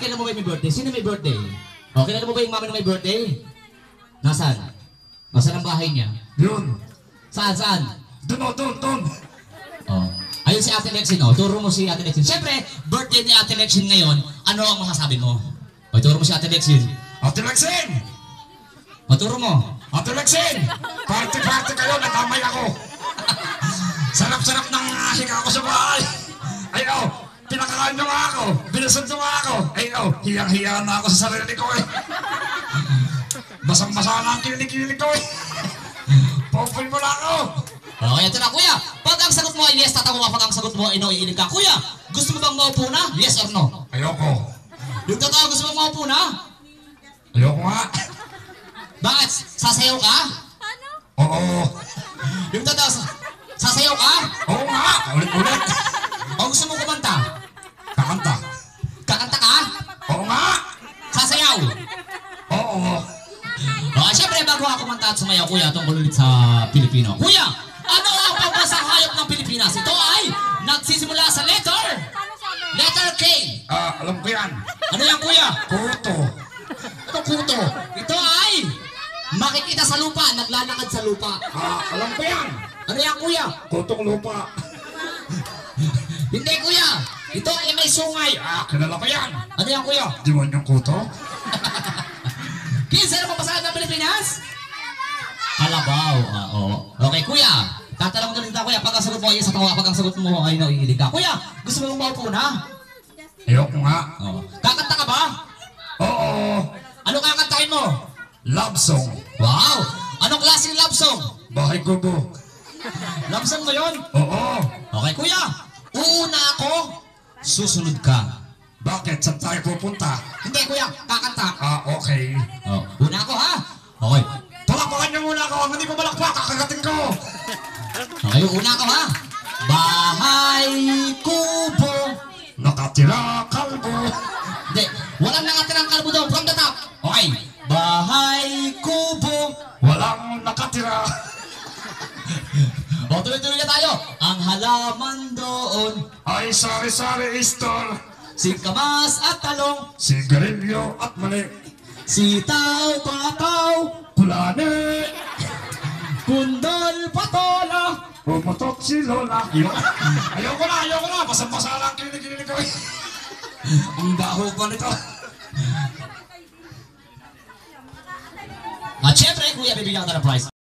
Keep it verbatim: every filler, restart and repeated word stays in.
kailan mo ba yung may birthday? Sino may birthday? O, kailan mo ba yung mama na may birthday? Nasaan? Nasaan ang bahay niya? Yun. Saan, saan? Doon o, doon, doon. Oh. Ayun si Ate Lexin, oh. Turo mo si Ate Lexin. Siyempre, birthday ni Ate Lexin ngayon, ano ang masasabi mo? O, turo mo si Ate Lexin. Ate Lexin! O, turo mo. Ate Lexin! Party-party kayo, natamay ako. Sarap-sarap ng higa ako sa bahay. Ayaw, pinakakaan nyo nga ako. Binusod nyo nga ako. Ayaw, hiyang-hiya na ako sa sarili ko eh. Basang-basa na ang kinilig-kinilig ko eh. Paupoy mo na ako. O, ito na, kuya. Pag ang sagot mo ay yes, tatawa. Pag ang sagot mo ay no, iinig ka. Kuya, gusto mo bang maupo na? Yes or no? Ayoko. Yung totoo, gusto mo maupo na? Ayoko nga. Bakit? Sasayaw ka? Oo. Yung totoo, sasayaw ka? Oo nga. Ulit-ulit. O gusto mo kumanta? Kakanta. Kakanta ka? Oo nga. Sasayaw? Oo. O, syempre, bago ako kumanta at sumayaw, kuya, tungkol ulit sa Pilipino. Kuya, ano ang pambasang hayop ng Pilipinas? Ito ay nagsisimula sa letter. Letter K. Ah, alam ko yan. Ano yan, kuya? Kuto. Ito, kuto. Ito ay makikita sa lupa, naglalakad sa lupa. Ah, alam ko yan. Ano yan, kuya? Kutong lupa. Hindi, kuya. Ito ay may sungay. Ah, kilala ko yan. Ano yan, kuya? Di mo yung kuto? Kinsa na papasahan ng Pilipinas? Kalabaw. Ah, oo. Okay, kuya. Tatanong na rin kita, kuya. Pag ang sagot mo ay sa tawa, pag ang sagot mo ay nauilig ka. Kuya, gusto mo mong maupo na? Ayoko nga. Oo. Kakanta ka ba? Oo. Ano kakantahin mo? Love song. Wow! Anong klaseng love song? Bahay kubo. Love song mo yun? Oo. Okay, kuya. Uuna ako, susunod ka. Bakit? Saan tayo pupunta? Hindi, kuya. Kakanta. Ah, okay. Oh, una ako, ha? Okay. Palakpakan niyo muna ako. Hindi ko malakpak. Kakagatin ko. Okay, una ako, ha? Bahay kubo. Nakatira kalbo. Hindi. Walang nakatirang kalbo daw. From the top. Okay. Bahay kubo. Walang nakatira. O, tuloy-tuloy na tayo. Ang halaman doon. Ay, sari-sari store. Singkamas at talong. Sigarilyo at mali. Sitaw, pataw. Kulane. Kundol, patola. Pumutok si Lola. Ayoko na, ayoko na. Basang-basa lang kinilig-kinilig ko eh. Ang baho pa nito. At syempre, kuya, bibigyan ka ng prize.